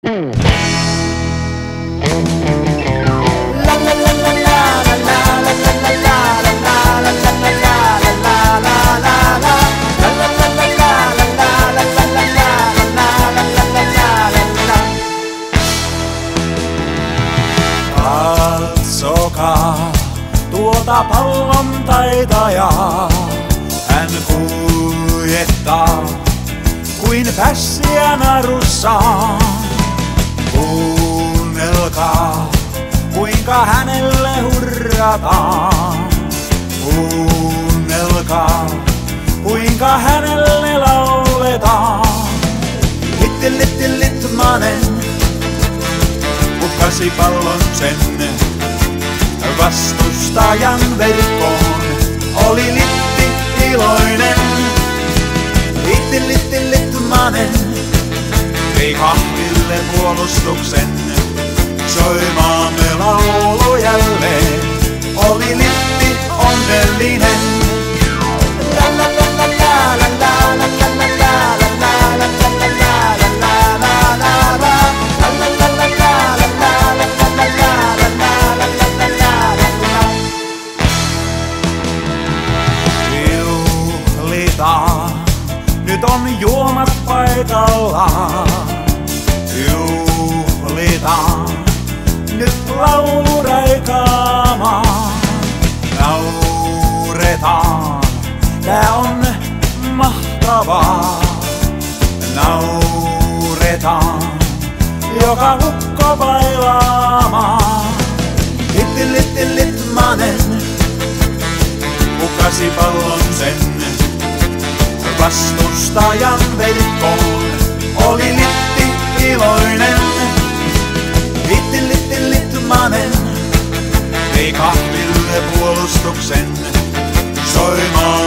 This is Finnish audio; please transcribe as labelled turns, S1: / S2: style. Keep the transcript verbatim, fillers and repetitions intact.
S1: Katsokaa tuota pallon taitajaa, hän kuljettaa kuin pässiä narussaan. Kuunnelkaa kuinka hänelle hurrataan, kuunnelkaa kuinka hänelle lauletaan. Litti litti litmanen hukkasi pallon sen vastustajan verkkoon, oli Litti iloinen. Litti litti litmanen vei kahville puolustuksen, soi maamme laulu jälleen, oli Litti onnellinen. La la la la la la la la la la la la nyt on juomat paikallaan, juhlitaan nyt laulu raikaamaan. Nauretaan, tää on mahtavaa. Nauretaan, joka ukko bailaamaan. Litti litti litmanen hukkasi pallon sen vastustajan verkkoon, oli Litti iloinen. Litti litti litmanen vei kahville puolustuksen, soi maa